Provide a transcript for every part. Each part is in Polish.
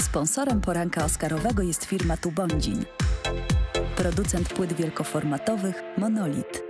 Sponsorem poranka oscarowego jest firma Tubondzin. Producent płyt wielkoformatowych Monolit.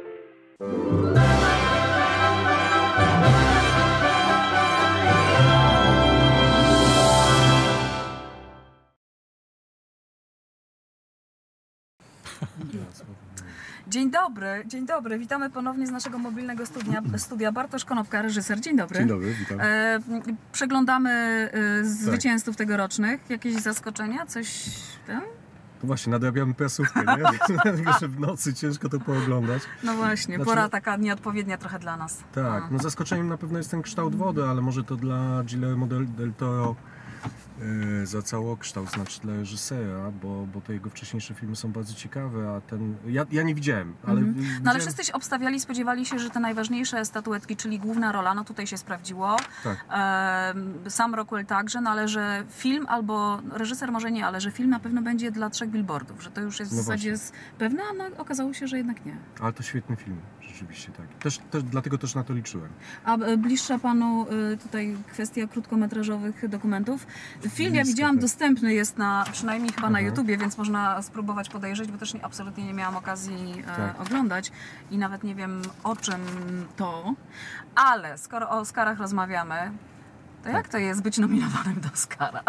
Dzień dobry. Witamy ponownie z naszego mobilnego studia. Bartosz Konopka, reżyser. Dzień dobry. Dzień dobry, witam. Przeglądamy zwycięzców tegorocznych. Jakieś zaskoczenia? Coś tam? No właśnie, nadrabiamy prasówkę, nie? Że w nocy ciężko to pooglądać. No właśnie, pora taka nieodpowiednia trochę dla nas. Tak, no zaskoczeniem na pewno jest ten kształt wody, ale może to dla Guillermo del Toro za całokształt, znaczy dla reżysera, bo te jego wcześniejsze filmy są bardzo ciekawe, a ten... Ja nie widziałem, ale... No ale wszyscy się obstawiali, spodziewali się, że te najważniejsze statuetki, czyli główna rola, no tutaj się sprawdziło. Tak. Sam Rockwell także, no ale że film albo reżyser może nie, ale że film na pewno będzie dla 3 billboardów, że to już jest w zasadzie pewne, a no, okazało się, że jednak nie. Ale to świetny film, rzeczywiście tak. Dlatego też na to liczyłem. A bliższa panu tutaj kwestia krótkometrażowych dokumentów. Film, ja widziałam, dostępny jest przynajmniej chyba na YouTubie, więc można spróbować podejrzeć, bo też absolutnie nie miałam okazji oglądać i nawet nie wiem o czym to, ale skoro o Oscarach rozmawiamy, to jak to jest być nominowanym do Oscara?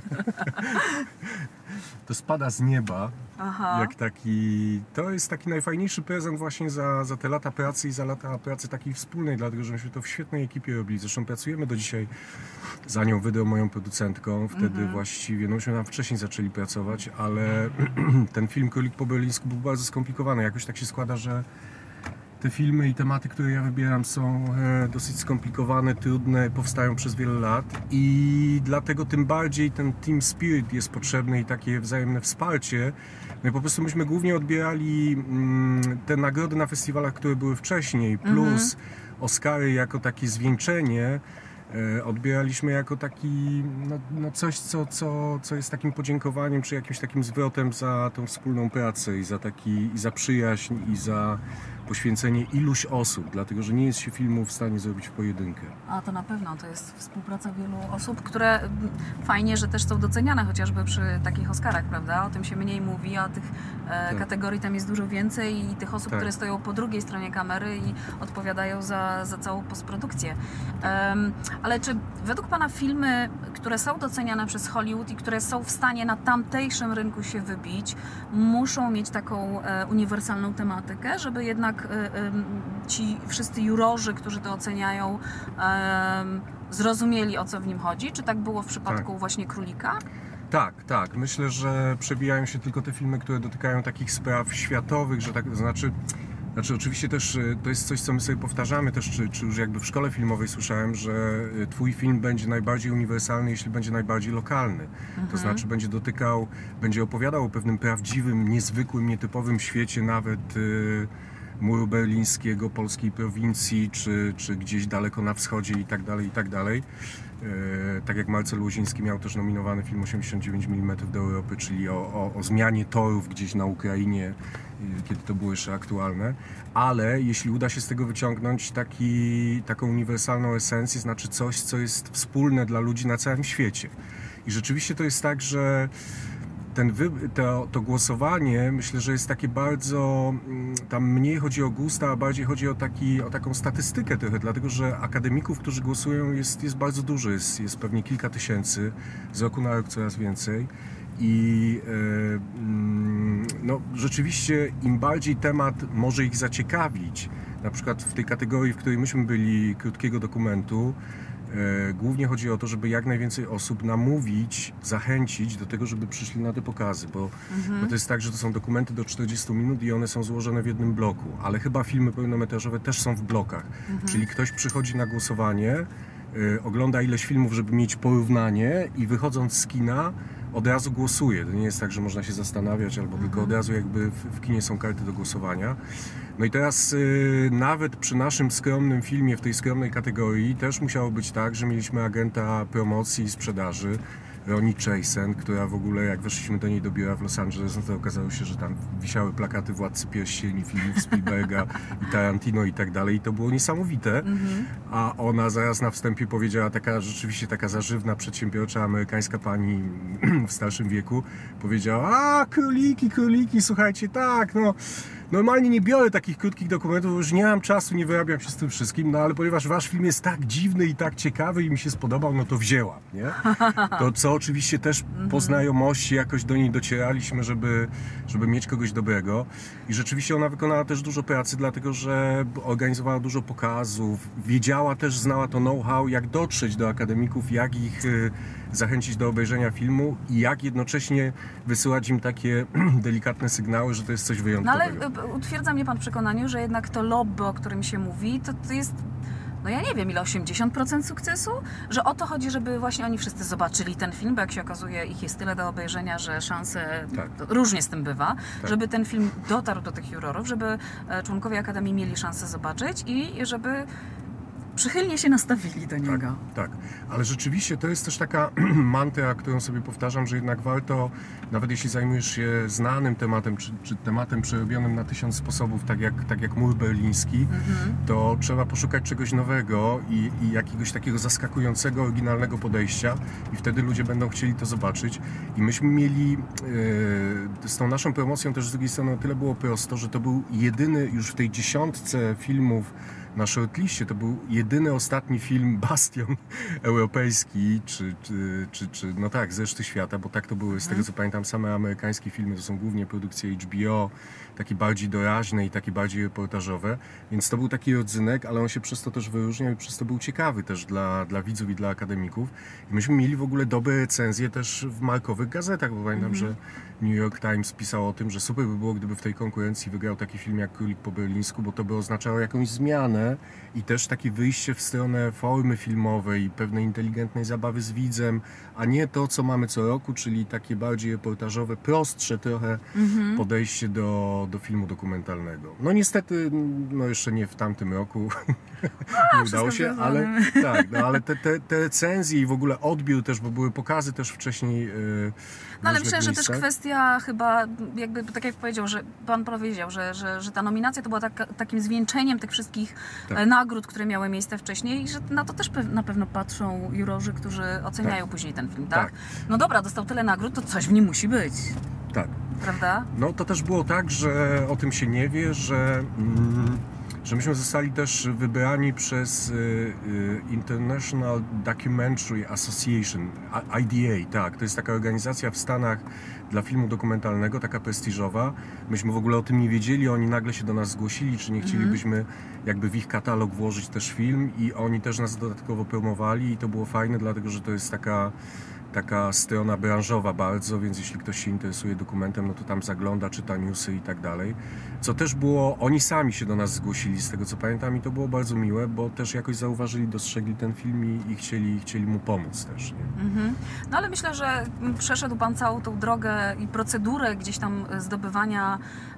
To spada z nieba, jak taki... To jest taki najfajniejszy prezent właśnie za te lata pracy i za lata pracy takiej wspólnej, dlatego że myśmy to w świetnej ekipie robili. Zresztą pracujemy do dzisiaj z Anią Wydrą, moją producentką. Wtedy właściwie, no myśmy tam wcześniej zaczęli pracować, ale ten film Królik po berlińsku był bardzo skomplikowany. Jakoś tak się składa, że te filmy i tematy, które ja wybieram, są dosyć skomplikowane, trudne, powstają przez wiele lat i dlatego tym bardziej ten team spirit jest potrzebny i takie wzajemne wsparcie. No i po prostu myśmy głównie odbierali te nagrody na festiwalach, które były wcześniej, plus Oscary jako takie zwieńczenie. Odbieraliśmy jako taki, no coś, co jest takim podziękowaniem, czy jakimś takim zwrotem za tą wspólną pracę i za przyjaźń i za poświęcenie iluś osób, dlatego że nie jest się filmu w stanie zrobić w pojedynkę. A to na pewno, to jest współpraca wielu osób, które fajnie, że też są doceniane, chociażby przy takich Oscarach, prawda? O tym się mniej mówi, a tych kategorii tam jest dużo więcej i tych osób, które stoją po drugiej stronie kamery i odpowiadają za całą postprodukcję. Ale czy według Pana filmy, które są doceniane przez Hollywood i które są w stanie na tamtejszym rynku się wybić, muszą mieć taką uniwersalną tematykę, żeby jednak ci wszyscy jurorzy, którzy to oceniają, zrozumieli, o co w nim chodzi? Czy tak było w przypadku właśnie Królika? Tak. Myślę, że przebijają się tylko te filmy, które dotykają takich spraw światowych, że tak, znaczy oczywiście też to jest coś, co my sobie powtarzamy też, czy już jakby w szkole filmowej słyszałem, że twój film będzie najbardziej uniwersalny, jeśli będzie najbardziej lokalny. To znaczy będzie opowiadał o pewnym prawdziwym, niezwykłym, nietypowym świecie, nawet muru berlińskiego, polskiej prowincji, czy gdzieś daleko na wschodzie i tak dalej. Tak jak Marcel Łoziński miał też nominowany film 89 mm do Europy, czyli o zmianie torów gdzieś na Ukrainie, kiedy to było jeszcze aktualne. Ale jeśli uda się z tego wyciągnąć taką uniwersalną esencję, znaczy coś, co jest wspólne dla ludzi na całym świecie. I rzeczywiście to jest tak, że to głosowanie, myślę, że jest takie bardzo, tam mniej chodzi o gusta, a bardziej chodzi o taką statystykę trochę, dlatego że akademików, którzy głosują jest bardzo dużo, jest pewnie kilka tysięcy, z roku na rok coraz więcej i no, rzeczywiście im bardziej temat może ich zaciekawić, na przykład w tej kategorii, w której myśmy byli, krótkiego dokumentu, głównie chodzi o to, żeby jak najwięcej osób namówić, zachęcić do tego, żeby przyszli na te pokazy, bo to jest tak, że to są dokumenty do 40 minut i one są złożone w jednym bloku, ale chyba filmy pełnometrażowe też są w blokach, czyli ktoś przychodzi na głosowanie, ogląda ileś filmów, żeby mieć porównanie i wychodząc z kina od razu głosuje. To nie jest tak, że można się zastanawiać, albo tylko od razu jakby w kinie są karty do głosowania. No i teraz nawet przy naszym skromnym filmie w tej skromnej kategorii też musiało być tak, że mieliśmy agenta promocji i sprzedaży, Ronnie Chasen, która w ogóle jak weszliśmy do niej do biura w Los Angeles, no to okazało się, że tam wisiały plakaty Władcy Pierścieni, filmów Spielberga i Tarantino i tak dalej i to było niesamowite. A ona zaraz na wstępie powiedziała, rzeczywiście taka zażywna, przedsiębiorcza amerykańska pani w starszym wieku, powiedziała: a króliki, słuchajcie, tak, no normalnie nie biorę takich krótkich dokumentów, bo już nie mam czasu, nie wyrabiam się z tym wszystkim, no ale ponieważ wasz film jest tak dziwny i tak ciekawy i mi się spodobał, no to wzięłam, nie? To co oczywiście też po znajomości jakoś do niej docieraliśmy, żeby mieć kogoś dobrego i rzeczywiście ona wykonała też dużo pracy, dlatego że organizowała dużo pokazów, wiedziała też, znała to know-how, jak dotrzeć do akademików, jak ich zachęcić do obejrzenia filmu i jak jednocześnie wysyłać im takie delikatne sygnały, że to jest coś wyjątkowego. No ale utwierdza mnie pan w przekonaniu, że jednak to lobby, o którym się mówi, to jest, no ja nie wiem ile, 80% sukcesu? Że o to chodzi, żeby właśnie oni wszyscy zobaczyli ten film, bo jak się okazuje, ich jest tyle do obejrzenia, że szanse, różnie z tym bywa, żeby ten film dotarł do tych jurorów, żeby członkowie Akademii mieli szansę zobaczyć i żeby przychylnie się nastawili do niego. Tak, ale rzeczywiście to jest też taka mantra, którą sobie powtarzam, że jednak warto, nawet jeśli zajmujesz się znanym tematem, czy tematem przerobionym na 1000 sposobów, tak jak mur berliński, to trzeba poszukać czegoś nowego i jakiegoś takiego zaskakującego, oryginalnego podejścia i wtedy ludzie będą chcieli to zobaczyć. I myśmy mieli z tą naszą promocją też z drugiej strony o tyle było prosto, że to był jedyny już w tej 10 filmów na shortliście, to był jedyny ostatni film bastion europejski, czy no tak, z reszty świata, bo tak to były, z tego co pamiętam, same amerykańskie filmy, to są głównie produkcje HBO, takie bardziej doraźne i takie bardziej reportażowe, więc to był taki rodzynek, ale on się przez to też wyróżniał i przez to był ciekawy też dla widzów i dla akademików. I myśmy mieli w ogóle dobre recenzje też w markowych gazetach, bo pamiętam, że New York Times pisał o tym, że super by było, gdyby w tej konkurencji wygrał taki film jak Królik po berlińsku, bo to by oznaczało jakąś zmianę i też takie wyjście w stronę formy filmowej i pewnej inteligentnej zabawy z widzem, a nie to, co mamy co roku, czyli takie bardziej reportażowe, prostsze trochę podejście do filmu dokumentalnego. No niestety, no jeszcze nie w tamtym roku nie udało się, ale tak, no, ale te recenzje i w ogóle odbiór też, bo były pokazy też wcześniej no ale myślę, że też kwestia chyba, jakby tak jak powiedział, że pan powiedział, że ta nominacja to była takim zwieńczeniem tych wszystkich nagród, które miały miejsce wcześniej i że na to też na pewno patrzą jurorzy, którzy oceniają później ten film, tak? No dobra, dostał tyle nagród, to coś w nim musi być. Tak. Prawda? No to też było tak, że o tym się nie wie, że myśmy zostali też wybrani przez International Documentary Association, IDA, tak, to jest taka organizacja w Stanach dla filmu dokumentalnego, taka prestiżowa. Myśmy w ogóle o tym nie wiedzieli, oni nagle się do nas zgłosili, czy nie chcielibyśmy jakby w ich katalog włożyć też film i oni też nas dodatkowo promowali i to było fajne, dlatego że to jest taka strona branżowa bardzo, więc jeśli ktoś się interesuje dokumentem, no to tam zagląda, czyta newsy i tak dalej. Co też było, oni sami się do nas zgłosili, z tego co pamiętam i to było bardzo miłe, bo też jakoś zauważyli, dostrzegli ten film i chcieli mu pomóc też. Nie? No ale myślę, że przeszedł pan całą tą drogę i procedurę gdzieś tam zdobywania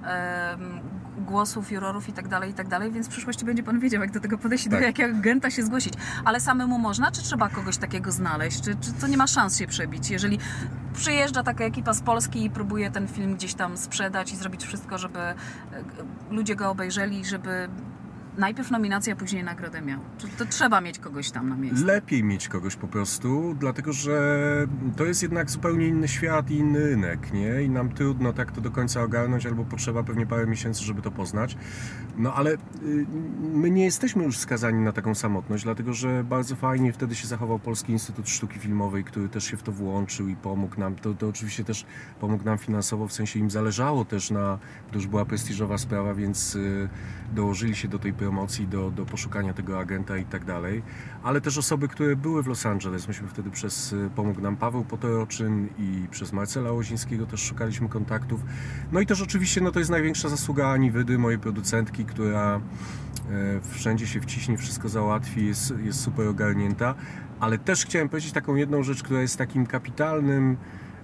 głosów, jurorów i tak dalej, więc w przyszłości będzie pan wiedział, jak do tego podejść, do jakiego agenta się zgłosić. Ale samemu można, czy trzeba kogoś takiego znaleźć? Czy to nie ma szans się przebić? Jeżeli przyjeżdża taka ekipa z Polski i próbuje ten film gdzieś tam sprzedać i zrobić wszystko, żeby ludzie go obejrzeli, żeby najpierw nominację, a później nagrodę miał. Czy to trzeba mieć kogoś tam na miejscu? Lepiej mieć kogoś po prostu, dlatego że to jest jednak zupełnie inny świat i inny rynek, nie? I nam trudno tak to do końca ogarnąć, albo potrzeba pewnie parę miesięcy, żeby to poznać. No ale my nie jesteśmy już skazani na taką samotność, dlatego że bardzo fajnie wtedy się zachował Polski Instytut Sztuki Filmowej, który też się w to włączył i pomógł nam. To oczywiście też pomógł nam finansowo, w sensie im zależało też to już była prestiżowa sprawa, więc dołożyli się do tej promocji, do poszukania tego agenta i tak dalej, ale też osoby, które były w Los Angeles. Myśmy wtedy pomógł nam Paweł Potoroczyn i przez Marcela Łozińskiego też szukaliśmy kontaktów. No i też oczywiście to jest największa zasługa Ani Wydy, mojej producentki, która wszędzie się wciśnie, wszystko załatwi, jest super ogarnięta, ale też chciałem powiedzieć taką jedną rzecz, która jest takim kapitalnym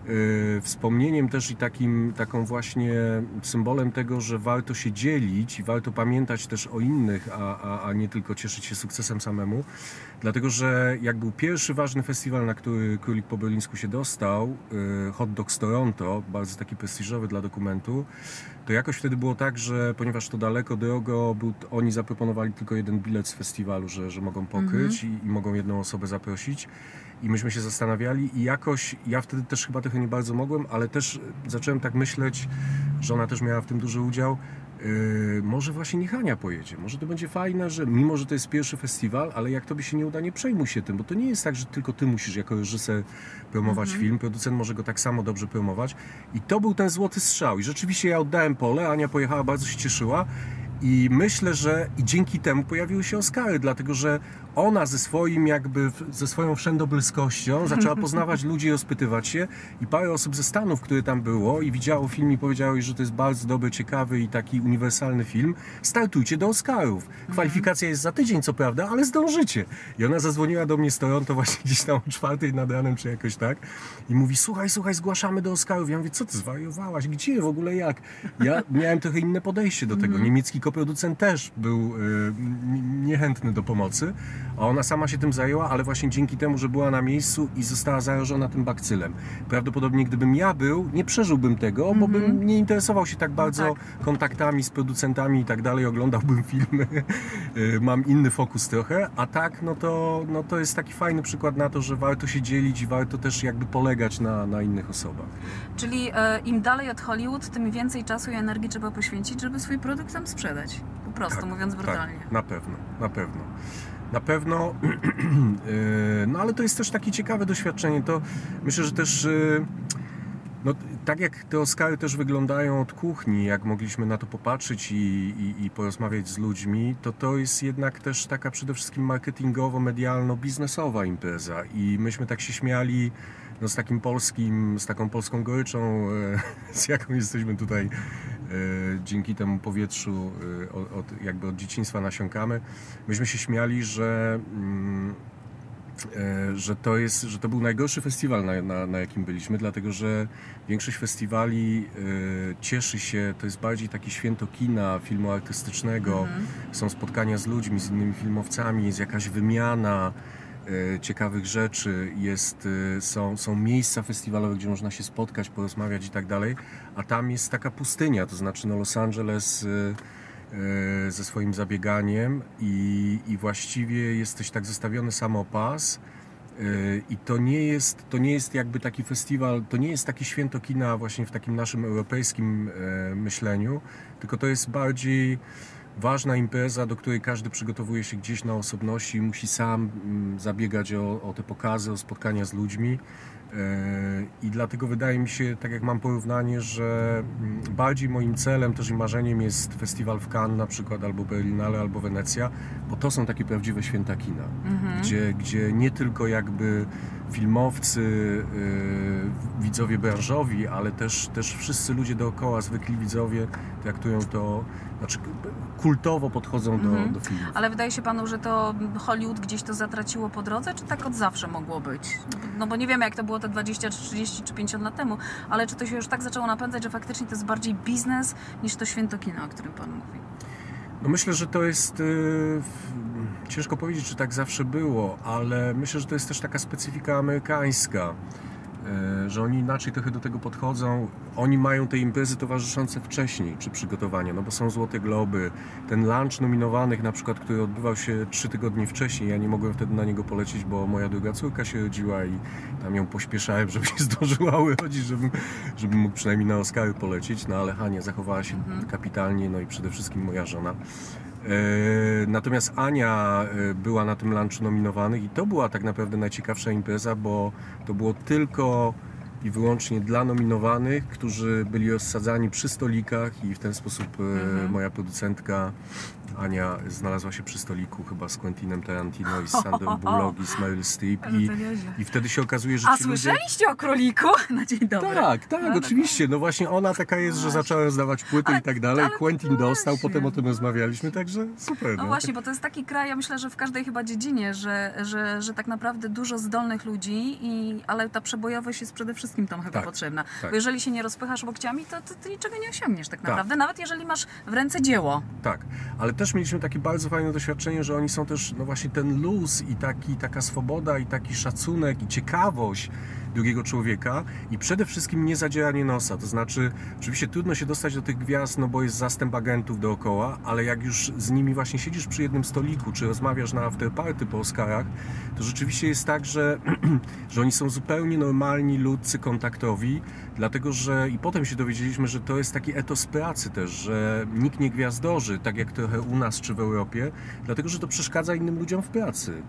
wspomnieniem też i taką właśnie symbolem tego, że warto się dzielić i warto pamiętać też o innych, a nie tylko cieszyć się sukcesem samemu. Dlatego, że jak był pierwszy ważny festiwal, na który Królik po berlińsku się dostał, Hot Dogs Toronto, bardzo taki prestiżowy dla dokumentu, to jakoś wtedy było tak, że ponieważ to daleko, drogo, oni zaproponowali tylko jeden bilet z festiwalu, że mogą pokryć i mogą jedną osobę zaprosić. I myśmy się zastanawiali i jakoś, ja wtedy też chyba trochę nie bardzo mogłem, ale też zacząłem tak myśleć, że ona też miała w tym duży udział, może właśnie niech Ania pojedzie, może to będzie fajne, że mimo, że to jest pierwszy festiwal, ale jak tobie się nie uda, nie przejmuj się tym, bo to nie jest tak, że tylko ty musisz jako reżyser promować film, producent może go tak samo dobrze promować i to był ten złoty strzał i rzeczywiście ja oddałem pole, Ania pojechała, bardzo się cieszyła. I myślę, że i dzięki temu pojawiły się Oscary, dlatego że ona ze swoją wszędobylskością zaczęła poznawać ludzi i rozpytywać się i parę osób ze Stanów, które tam było i widziało film i powiedziało, że to jest bardzo dobry, ciekawy i taki uniwersalny film, startujcie do Oscarów. Kwalifikacja jest za tydzień, co prawda, ale zdążycie. I ona zadzwoniła do mnie z Toronto właśnie gdzieś tam o 4 nad ranem, czy jakoś tak i mówi, słuchaj, zgłaszamy do Oscarów. Ja mówię, co ty zwariowałaś? Gdzie? W ogóle jak? Ja miałem trochę inne podejście do tego. Niemiecki koproducent też był niechętny do pomocy, a ona sama się tym zajęła, ale właśnie dzięki temu, że była na miejscu i została zarażona tym bakcylem. Prawdopodobnie gdybym ja był, nie przeżyłbym tego, bo bym nie interesował się tak bardzo kontaktami z producentami i tak dalej, oglądałbym filmy, mam inny fokus trochę, a tak, no to jest taki fajny przykład na to, że warto się dzielić i warto też jakby polegać na innych osobach. Czyli im dalej od Hollywood, tym więcej czasu i energii trzeba poświęcić, żeby swój produkt tam sprzedać. Po prostu, mówiąc brutalnie. Tak, na pewno, no ale to jest też takie ciekawe doświadczenie, to myślę, że też no, tak jak te Oscary też wyglądają od kuchni, jak mogliśmy na to popatrzeć i porozmawiać z ludźmi, to jest jednak też taka przede wszystkim marketingowo-medialno-biznesowa impreza i myśmy tak się śmiali z taką polską goryczą, z jaką jesteśmy tutaj dzięki temu powietrzu od dzieciństwa nasiąkamy. Myśmy się śmiali, że to był najgorszy festiwal, na jakim byliśmy, dlatego że większość festiwali cieszy się, to jest bardziej takie święto kina, filmu artystycznego, są spotkania z ludźmi, z innymi filmowcami, jest jakaś wymiana ciekawych rzeczy, są miejsca festiwalowe, gdzie można się spotkać, porozmawiać i tak dalej, a tam jest taka pustynia, to znaczy Los Angeles ze swoim zabieganiem i właściwie jesteś tak zostawiony samopas i to nie jest jakby taki festiwal, to nie jest takie święto kina właśnie w takim naszym europejskim myśleniu, tylko to jest bardziej ważna impreza, do której każdy przygotowuje się gdzieś na osobności i musi sam zabiegać o te pokazy, o spotkania z ludźmi. I dlatego wydaje mi się, tak jak mam porównanie, że bardziej moim celem też i marzeniem jest festiwal w Cannes na przykład, albo Berlinale, albo Wenecja, bo to są takie prawdziwe święta kina, gdzie nie tylko jakby filmowcy, widzowie branżowi, ale też wszyscy ludzie dookoła, zwykli widzowie traktują to, znaczy kultowo podchodzą do filmu. Ale wydaje się panu, że to Hollywood gdzieś to zatraciło po drodze, czy tak od zawsze mogło być? No bo nie wiemy, jak to było te 20, 30 czy 50 lat temu, ale czy to się już tak zaczęło napędzać, że faktycznie to jest bardziej biznes niż to święto kina, o którym pan mówi? No myślę, że to jest... Ciężko powiedzieć, czy tak zawsze było, ale myślę, że to jest też taka specyfika amerykańska, że oni inaczej trochę do tego podchodzą. Oni mają te imprezy towarzyszące wcześniej, czy przygotowania, no bo są Złote Globy, ten lunch nominowanych na przykład, który odbywał się 3 tygodnie wcześniej, ja nie mogłem wtedy na niego polecieć, bo moja druga córka się rodziła i tam ją pośpieszałem, żeby się zdążyła urodzić, żebym mógł przynajmniej na Oscary polecieć, no ale Hania zachowała się kapitalnie, no i przede wszystkim moja żona. Natomiast Ania była na tym lunchu nominowanych i to była tak naprawdę najciekawsza impreza, bo to było tylko i wyłącznie dla nominowanych, którzy byli rozsadzani przy stolikach i w ten sposób moja producentka Ania znalazła się przy stoliku chyba z Quentinem Tarantino i z Sandrą Bullock i z Meryl Streep i wtedy się okazuje, że ci słyszeliście o Króliku? Na dzień dobry. Tak, oczywiście. No właśnie ona taka jest, że zaczęła rozdawać płyty i tak dalej. Quentin dostał, potem o tym rozmawialiśmy, także super. No właśnie, bo to jest taki kraj, ja myślę, że w każdej chyba dziedzinie, że tak naprawdę dużo zdolnych ludzi, ale ta przebojowość jest przede wszystkim tam chyba potrzebna. Bo jeżeli się nie rozpychasz łokciami, to ty niczego nie osiągniesz tak naprawdę, nawet jeżeli masz w ręce dzieło. Tak, ale też mieliśmy takie bardzo fajne doświadczenie, że oni są też, no właśnie ten luz i taka swoboda i taki szacunek i ciekawość drugiego człowieka i przede wszystkim nie zadzieranie nosa, to znaczy oczywiście trudno się dostać do tych gwiazd, no bo jest zastęp agentów dookoła, ale jak już z nimi właśnie siedzisz przy jednym stoliku, czy rozmawiasz na afterparty po Oscarach, to rzeczywiście jest tak, że oni są zupełnie normalni, ludzcy, kontaktowi, dlatego że i potem się dowiedzieliśmy, że to jest taki etos pracy też, że nikt nie gwiazdorzy, tak jak trochę u nas czy w Europie, dlatego że to przeszkadza innym ludziom w pracy.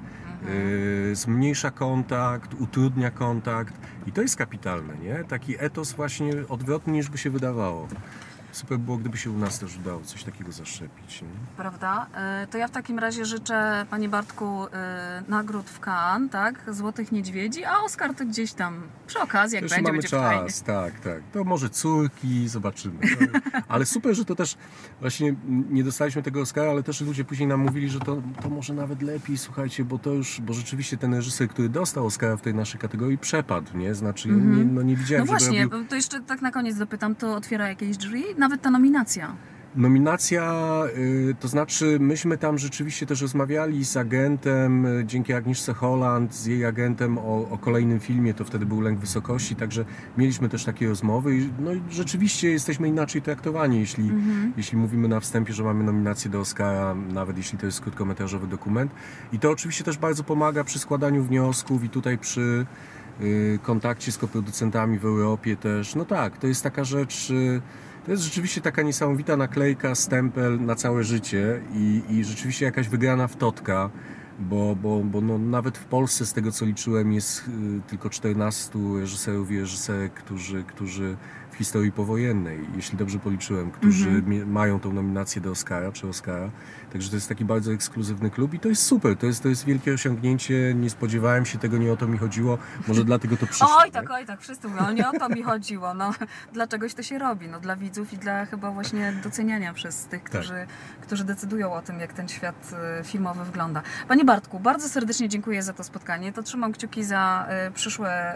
Zmniejsza kontakt, utrudnia kontakt i to jest kapitalne, nie? Taki etos właśnie odwrotny niż by się wydawało. Super było, gdyby się u nas też udało coś takiego zaszczepić. Nie? Prawda? To ja w takim razie życzę, Panie Bartku, nagród w Cannes, tak? Złotych Niedźwiedzi, a Oscar to gdzieś tam przy okazji, jak będzie, mamy czas, tak. To może córki, zobaczymy. Ale super, że to też właśnie nie dostaliśmy tego Oscara, ale też ludzie później nam mówili, że to może nawet lepiej, słuchajcie, bo rzeczywiście ten reżyser, który dostał Oscara w tej naszej kategorii, przepadł, nie? Znaczy, nie widziałem, no właśnie, to jeszcze tak na koniec dopytam, to otwiera jakieś drzwi? Nawet ta nominacja. Nominacja, to znaczy myśmy tam rzeczywiście też rozmawiali z agentem, dzięki Agnieszce Holland, z jej agentem o kolejnym filmie, to wtedy był Lęk Wysokości, także mieliśmy też takie rozmowy i rzeczywiście jesteśmy inaczej traktowani, jeśli mówimy na wstępie, że mamy nominację do Oscara, nawet jeśli to jest krótkometrażowy dokument. I to oczywiście też bardzo pomaga przy składaniu wniosków i tutaj przy kontakcie z koproducentami w Europie też. No tak, to jest taka rzecz... To jest rzeczywiście taka niesamowita naklejka, stempel na całe życie i rzeczywiście jakaś wygrana wtotka, bo no, nawet w Polsce, z tego co liczyłem, jest tylko 14 reżyserów i reżyserek, którzy w historii powojennej, jeśli dobrze policzyłem, którzy mają tą nominację do Oscara czy Oscara. Także to jest taki bardzo ekskluzywny klub i to jest super, to jest wielkie osiągnięcie, nie spodziewałem się tego, nie o to mi chodziło, może dlatego to przyszło. Oj tak, wszyscy mówią, ale nie o to mi chodziło, no dla czegoś to się robi, no dla widzów i dla chyba właśnie doceniania przez tych, którzy decydują o tym, jak ten świat filmowy wygląda. Panie Bartku, bardzo serdecznie dziękuję za to spotkanie, to trzymam kciuki za przyszłe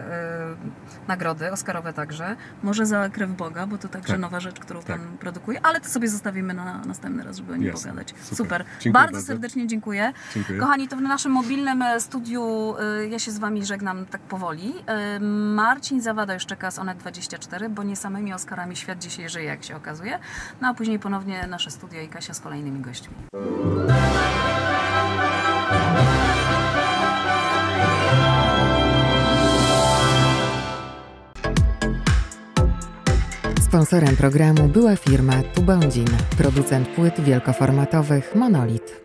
nagrody, Oscarowe także, może za Krew Boga, bo to także nowa rzecz, którą Pan produkuje, ale to sobie zostawimy na następny raz, żeby o nim pogadać. Super. Bardzo serdecznie dziękuję. Kochani, to w naszym mobilnym studiu ja się z Wami żegnam tak powoli. Marcin Zawada już czeka z Onet24, bo nie samymi Oscarami świat dzisiaj żyje, jak się okazuje. No a później ponownie nasze studio i Kasia z kolejnymi gośćmi. Sponsorem programu była firma Tu Bądzin, producent płyt wielkoformatowych Monolit.